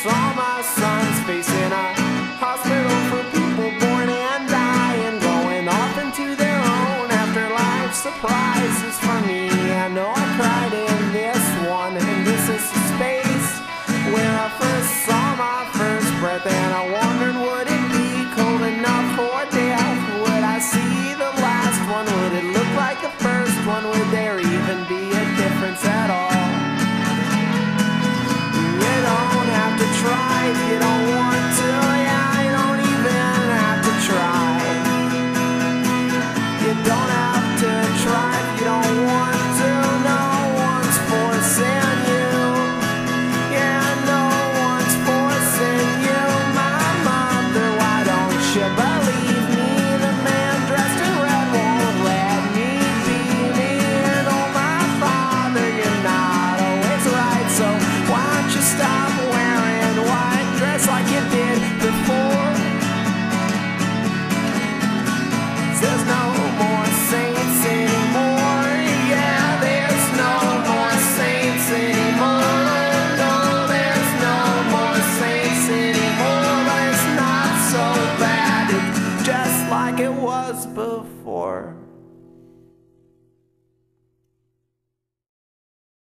saw my son's face in a hospital for people born and dying, going off into their own afterlife surprises for me. I know I cried in this one, and this is the space where I first saw my first breath, and I wondered, would it be cold enough for death? Would I see the last one? Would it look like the first one? Would there even be a difference at all? You don't have to try if you don't want to. Yeah, you don't even have to try. You don't have to try if you don't want to. No one's forcing you. Yeah, no one's forcing you. My mother, why don't you believe me? The man dressed in red won't let me be me. And oh, my father, you're not always right, so why don't you stop wearing white dress like you did before? There's no more saints anymore. Yeah, there's no more saints anymore. No, there's no more saints anymore. But it's not so bad. It's just like it was before.